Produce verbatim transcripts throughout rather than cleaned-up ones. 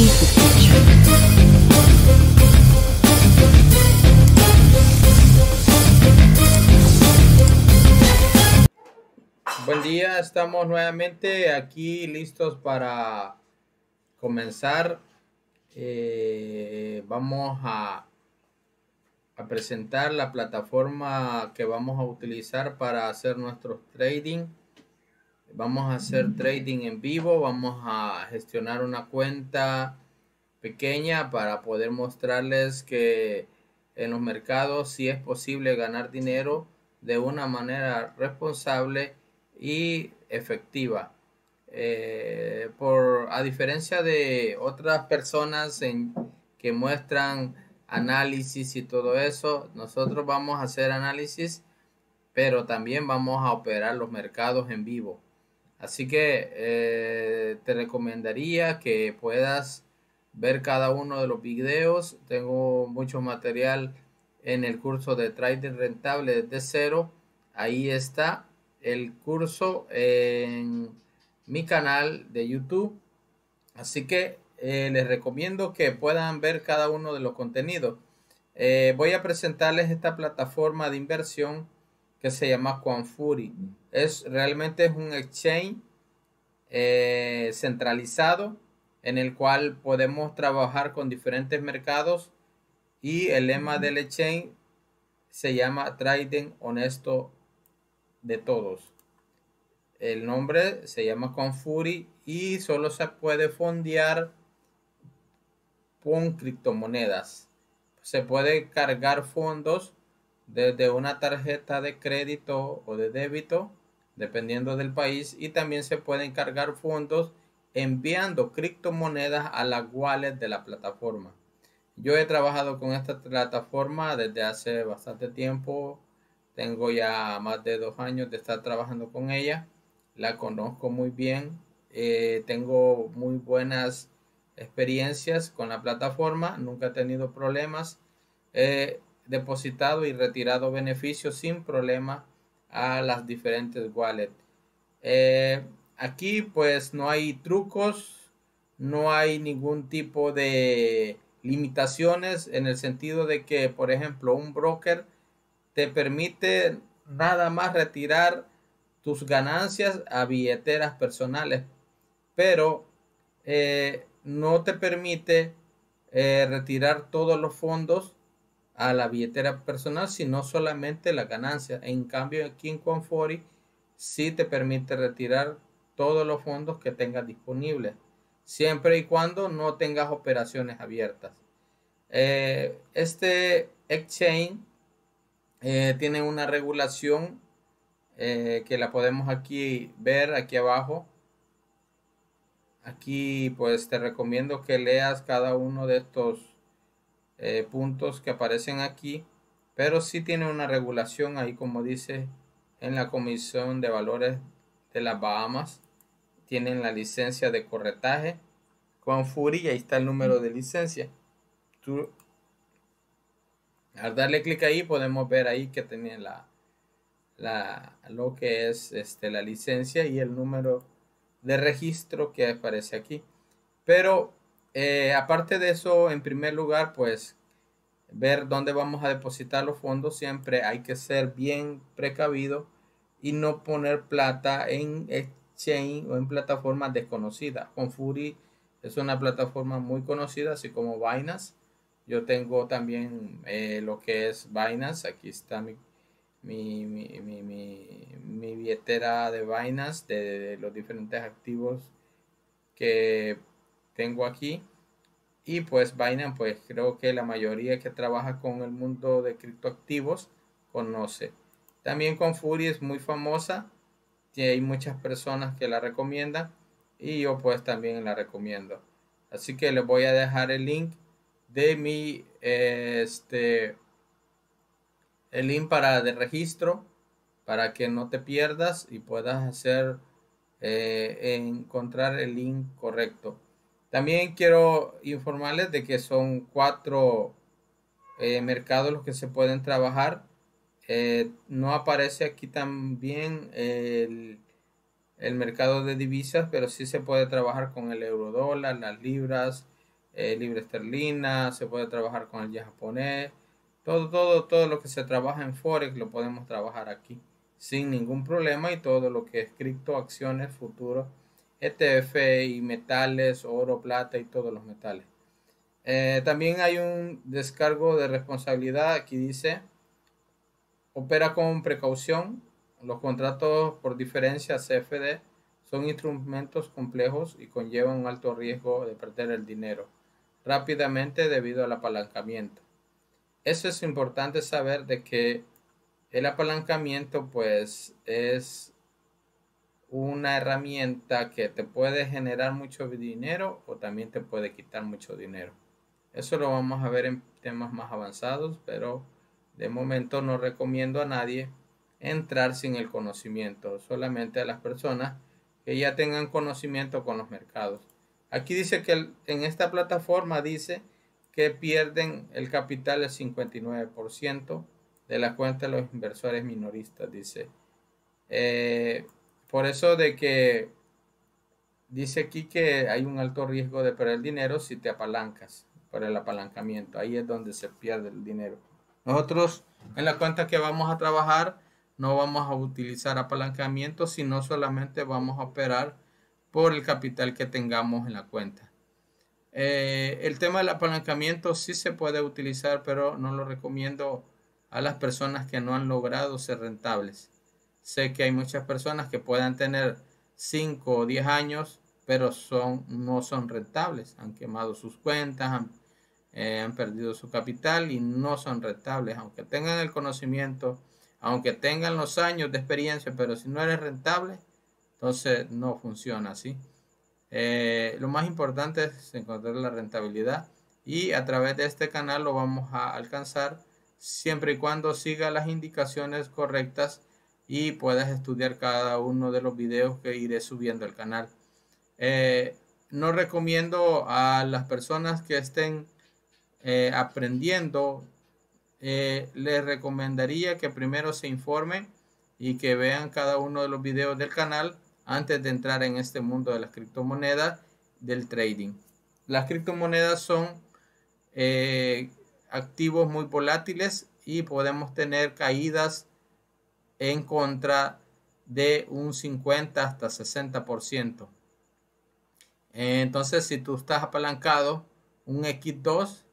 se escucha. Buen día, estamos nuevamente aquí listos para comenzar. Eh, vamos a, a presentar la plataforma que vamos a utilizar para hacer nuestros trading. Vamos a hacer trading en vivo, vamos a gestionar una cuenta pequeña para poder mostrarles que en los mercados sí es posible ganar dinero de una manera responsable y efectiva. Eh, por, a diferencia de otras personas en, que muestran análisis y todo eso, nosotros vamos a hacer análisis, pero también vamos a operar los mercados en vivo. Así que eh, te recomendaría que puedas ver cada uno de los videos. Tengo mucho material en el curso de trading rentable desde cero. Ahí está el curso en mi canal de YouTube. Así que eh, les recomiendo que puedan ver cada uno de los contenidos. Eh, voy a presentarles esta plataforma de inversión que se llama Quantfury. Es realmente es un exchange eh, centralizado en el cual podemos trabajar con diferentes mercados, y el lema del exchange se llama Trading Honesto de Todos. El nombre se llama Quantfury y solo se puede fondear con criptomonedas. Se puede cargar fondos desde una tarjeta de crédito o de débito, dependiendo del país, y también se pueden cargar fondos enviando criptomonedas a la wallet de la plataforma. Yo he trabajado con esta plataforma desde hace bastante tiempo. Tengo ya más de dos años de estar trabajando con ella. La conozco muy bien. Eh, tengo muy buenas experiencias con la plataforma. Nunca he tenido problemas. He depositado y retirado beneficios sin problema a las diferentes wallets. Eh, aquí pues no hay trucos, no hay ningún tipo de limitaciones, en el sentido de que, por ejemplo, un broker te permite nada más retirar tus ganancias a billeteras personales, pero eh, no te permite eh, retirar todos los fondos a la billetera personal, sino solamente la ganancia. En cambio, aquí en Quantfury sí te permite retirar todos los fondos que tengas disponibles, siempre y cuando no tengas operaciones abiertas. Eh, este exchange eh, tiene una regulación eh, que la podemos aquí ver, aquí abajo. Aquí pues te recomiendo que leas cada uno de estos eh, puntos que aparecen aquí, pero sí tiene una regulación ahí, como dice, en la Comisión de Valores de las Bahamas. Tienen la licencia de corretaje Quantfury y ahí está el número de licencia. Tú, al darle clic ahí podemos ver ahí que tiene la, la lo que es este, la licencia y el número de registro que aparece aquí. Pero eh, aparte de eso, en primer lugar, pues ver dónde vamos a depositar los fondos. Siempre hay que ser bien precavido y no poner plata en exchange o en plataformas desconocidas. Quantfury es una plataforma muy conocida, así como Binance. Yo tengo también eh, lo que es Binance. Aquí está mi, mi, mi, mi, mi, mi billetera de Binance, de, de los diferentes activos que tengo aquí. Y pues Binance, pues creo que la mayoría que trabaja con el mundo de criptoactivos conoce. También Quantfury es muy famosa y hay muchas personas que la recomiendan, y yo pues también la recomiendo. Así que les voy a dejar el link de mi este el link para de registro, para que no te pierdas y puedas hacer eh, encontrar el link correcto. También quiero informarles de que son cuatro eh, mercados los que se pueden trabajar. Eh, no aparece aquí también el, el mercado de divisas, pero sí se puede trabajar con el euro dólar, las libras, eh, libra esterlina, se puede trabajar con el yen japonés, todo, todo, todo lo que se trabaja en Forex lo podemos trabajar aquí sin ningún problema, y todo lo que es cripto, acciones, futuros, E T F y metales, oro, plata y todos los metales. Eh, también hay un descargo de responsabilidad. Aquí dice: opera con precaución. Los contratos por diferencia C F D son instrumentos complejos y conllevan un alto riesgo de perder el dinero rápidamente debido al apalancamiento. Eso es importante saber, de que el apalancamiento pues es una herramienta que te puede generar mucho dinero o también te puede quitar mucho dinero. Eso lo vamos a ver en temas más avanzados, pero de momento no recomiendo a nadie entrar sin el conocimiento, solamente a las personas que ya tengan conocimiento con los mercados. Aquí dice que el, en esta plataforma dice que pierden el capital el cincuenta y nueve por ciento de la cuenta de los inversores minoristas, dice. Eh, por eso de que dice aquí que hay un alto riesgo de perder dinero si te apalancas por el apalancamiento. Ahí es donde se pierde el dinero. Nosotros en la cuenta que vamos a trabajar no vamos a utilizar apalancamiento, sino solamente vamos a operar por el capital que tengamos en la cuenta. Eh, el tema del apalancamiento sí se puede utilizar, pero no lo recomiendo a las personas que no han logrado ser rentables. Sé que hay muchas personas que puedan tener cinco o diez años, pero son, no son rentables. Han quemado sus cuentas, han, eh, han perdido su capital y no son rentables. Aunque tengan el conocimiento, aunque tengan los años de experiencia, pero si no eres rentable, entonces no funciona así. Eh, lo más importante es encontrar la rentabilidad, y a través de este canal lo vamos a alcanzar siempre y cuando siga las indicaciones correctas y puedas estudiar cada uno de los videos que iré subiendo al canal. Eh, no recomiendo a las personas que estén eh, aprendiendo, eh, les recomendaría que primero se informen y que vean cada uno de los videos del canal antes de entrar en este mundo de las criptomonedas, del trading. Las criptomonedas son eh, activos muy volátiles y podemos tener caídas en contra de un cincuenta hasta sesenta por ciento. Entonces, si tú estás apalancado un equis dos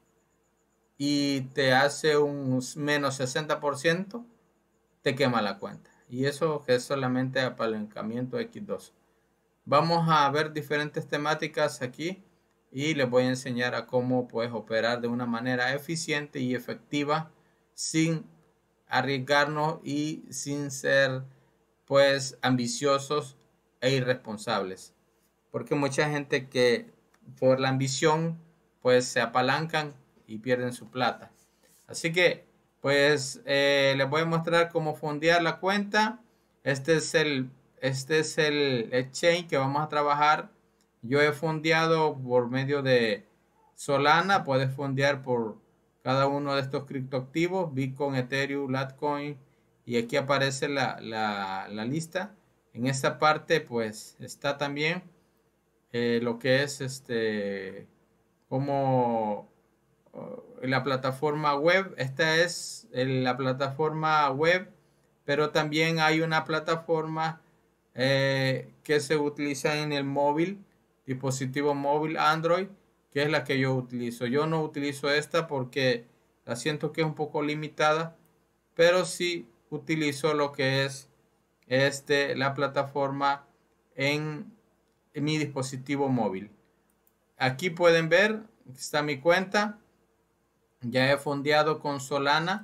y te hace un menos sesenta por ciento, te quema la cuenta. Y eso que es solamente apalancamiento equis dos. Vamos a ver diferentes temáticas aquí y les voy a enseñar a cómo puedes operar de una manera eficiente y efectiva sin arriesgarnos y sin ser pues ambiciosos e irresponsables, porque mucha gente que por la ambición pues se apalancan y pierden su plata. Así que pues eh, les voy a mostrar cómo fondear la cuenta. Este es el este es el exchange que vamos a trabajar. Yo he fondeado por medio de Solana. Puedes fondear por cada uno de estos criptoactivos: Bitcoin, Ethereum, Litecoin, y aquí aparece la, la, la lista. En esta parte pues está también eh, lo que es este como uh, la plataforma web. Esta es el, la plataforma web, pero también hay una plataforma eh, que se utiliza en el móvil, dispositivo móvil Android, que es la que yo utilizo. Yo no utilizo esta porque la siento que es un poco limitada, pero sí utilizo lo que es este, la plataforma en, en mi dispositivo móvil. Aquí pueden ver, aquí está mi cuenta. Ya he fondeado con Solana.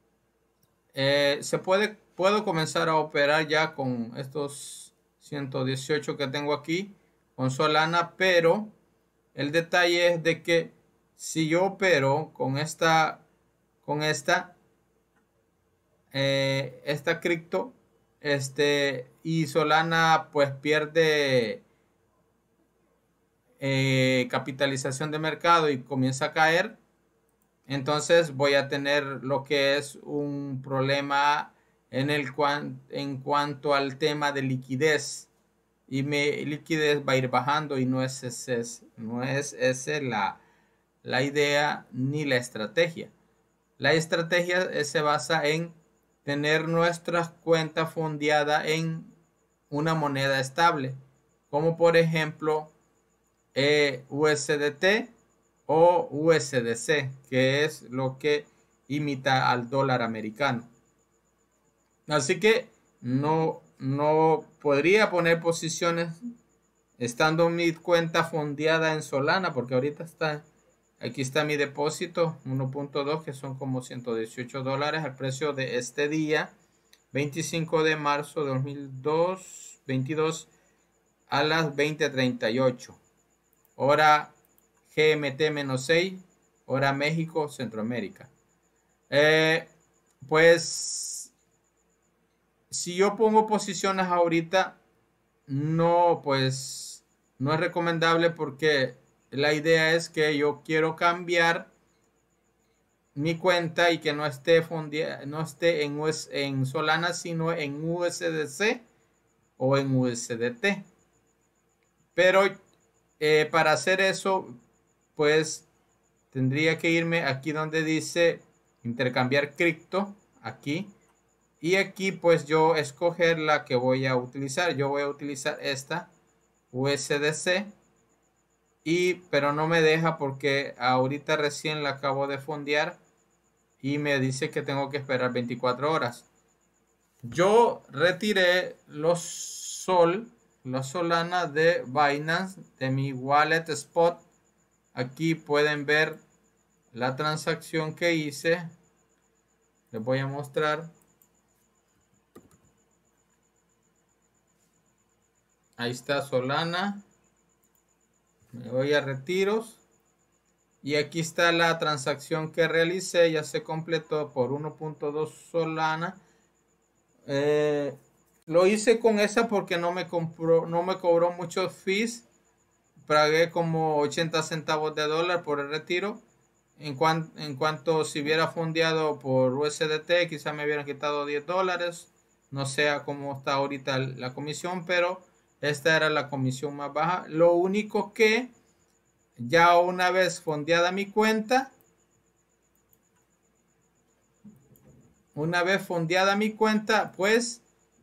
Eh, se puede, puedo comenzar a operar ya con estos ciento dieciocho que tengo aquí con Solana, pero el detalle es de que si yo opero con esta, con esta, eh, esta cripto, este, y Solana pues pierde eh, capitalización de mercado y comienza a caer, entonces voy a tener lo que es un problema en, el cuan, en cuanto al tema de liquidez, y mi liquidez va a ir bajando, y no es ese, no es ese la, la idea ni la estrategia. La estrategia eh, se basa en tener nuestras cuentas fondeadas en una moneda estable, como por ejemplo eh, U S D T o U S D C, que es lo que imita al dólar americano. Así que no, no podría poner posiciones estando mi cuenta fondeada en Solana, porque ahorita está, aquí está mi depósito uno punto dos, que son como ciento dieciocho dólares al precio de este día, veinticinco de marzo de dos mil veintidós a las veinte treinta y ocho, hora G M T seis, hora México, Centroamérica. Eh, pues si yo pongo posiciones ahorita, no, pues no es recomendable, porque la idea es que yo quiero cambiar mi cuenta y que no esté fondeada, no esté en, en Solana, sino en U S D C o en U S D T. Pero eh, para hacer eso, pues tendría que irme aquí donde dice intercambiar cripto, aquí, y aquí pues yo escoger la que voy a utilizar. Yo voy a utilizar esta U S D C, y pero no me deja porque ahorita recién la acabo de fondear y me dice que tengo que esperar veinticuatro horas. Yo retiré los sol los Solana de Binance de mi wallet spot. Aquí pueden ver la transacción que hice. Les voy a mostrar. Ahí está Solana. Me voy a retiros. Y aquí está la transacción que realicé. Ya se completó por uno punto dos Solana. Eh, lo hice con esa porque no me compró, no me cobró muchos fees. Pagué como ochenta centavos de dólar por el retiro. En, cuan, en cuanto si hubiera fondeado por U S D T, quizá me hubieran quitado diez dólares. No sé cómo está ahorita la comisión, pero esta era la comisión más baja. Lo único que ya una vez fondeada mi cuenta, una vez fondeada mi cuenta, pues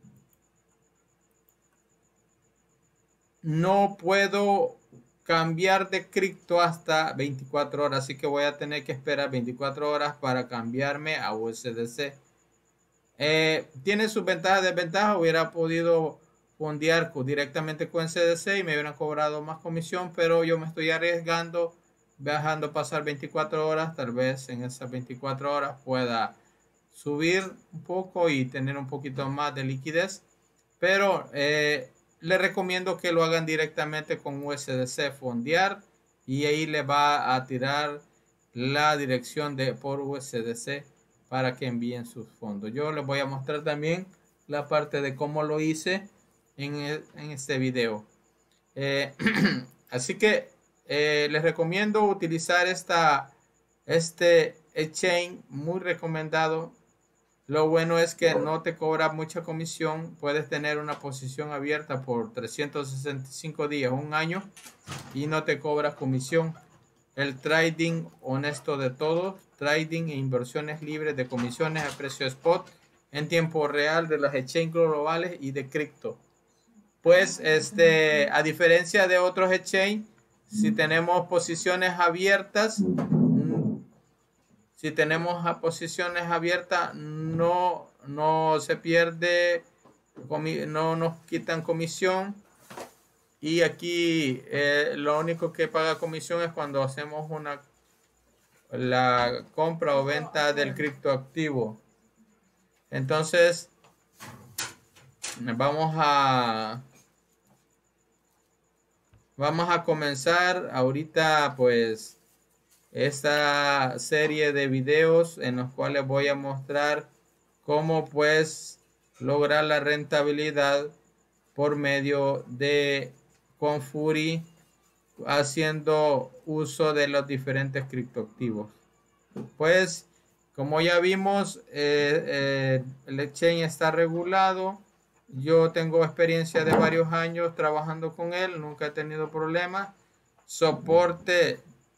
no puedo cambiar de cripto hasta veinticuatro horas, así que voy a tener que esperar veinticuatro horas para cambiarme a U S D C. Eh, tiene sus ventajas y desventajas. Hubiera podido fondear directamente con U S D C y me hubieran cobrado más comisión, pero yo me estoy arriesgando, dejando pasar veinticuatro horas. Tal vez en esas veinticuatro horas pueda subir un poco y tener un poquito más de liquidez, pero eh, les recomiendo que lo hagan directamente con U S D C, fondear, y ahí le va a tirar la dirección de por U S D C para que envíen sus fondos. Yo les voy a mostrar también la parte de cómo lo hice en, el, en este video. Eh, así que eh, les recomiendo utilizar esta, este exchange, muy recomendado. Lo bueno es que no te cobra mucha comisión. Puedes tener una posición abierta por trescientos sesenta y cinco días, un año, y no te cobra comisión. El trading honesto de todos, trading e inversiones libres de comisiones a precio spot en tiempo real de las exchanges globales y de cripto. Pues este, a diferencia de otros exchanges, si tenemos posiciones abiertas, si tenemos a posiciones abiertas, no, no se pierde, no nos quitan comisión. Y aquí eh, lo único que paga comisión es cuando hacemos una la compra o venta del criptoactivo. Entonces vamos a vamos a comenzar ahorita pues esta serie de videos en los cuales voy a mostrar cómo pues lograr la rentabilidad por medio de Confury, haciendo uso de los diferentes criptoactivos. Pues como ya vimos, eh, eh, el exchange está regulado. Yo tengo experiencia de varios años trabajando con él, nunca he tenido problemas. Soporte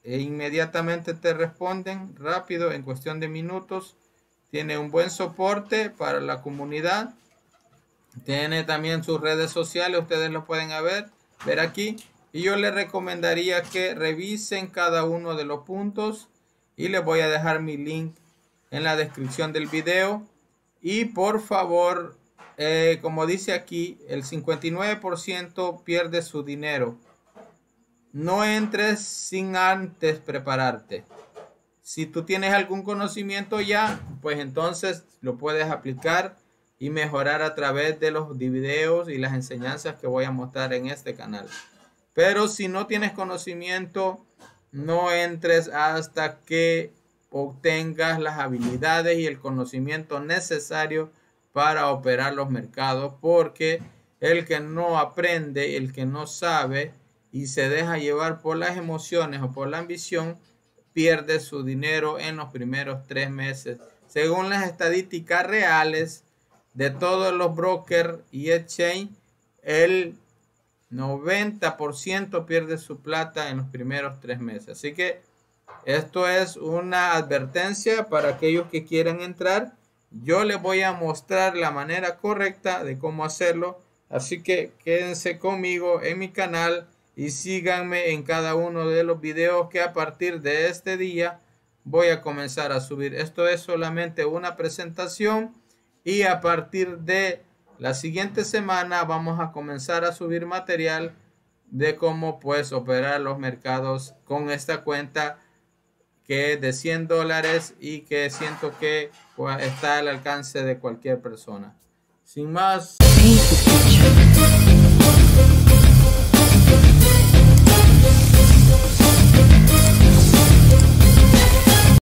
e inmediatamente te responden rápido en cuestión de minutos. Tiene un buen soporte para la comunidad. Tiene también sus redes sociales, ustedes lo pueden ver, ver aquí. Y yo les recomendaría que revisen cada uno de los puntos. Y les voy a dejar mi link en la descripción del video. Y por favor, eh, como dice aquí, el cincuenta y nueve por ciento pierde su dinero. No entres sin antes prepararte. Si tú tienes algún conocimiento ya, pues entonces lo puedes aplicar y mejorar a través de los videos y las enseñanzas que voy a mostrar en este canal. Pero si no tienes conocimiento, no entres hasta que obtengas las habilidades y el conocimiento necesario para operar los mercados, porque el que no aprende, el que no sabe y se deja llevar por las emociones o por la ambición, pierde su dinero en los primeros tres meses. Según las estadísticas reales de todos los brokers y exchange, el noventa por ciento pierde su plata en los primeros tres meses. Así que esto es una advertencia para aquellos que quieran entrar. Yo les voy a mostrar la manera correcta de cómo hacerlo. Así que quédense conmigo en mi canal y síganme en cada uno de los videos que a partir de este día voy a comenzar a subir. Esto es solamente una presentación y a partir de la siguiente semana vamos a comenzar a subir material de cómo pues operar los mercados con esta cuenta que es de cien dólares y que siento que pues, está al alcance de cualquier persona. Sin más.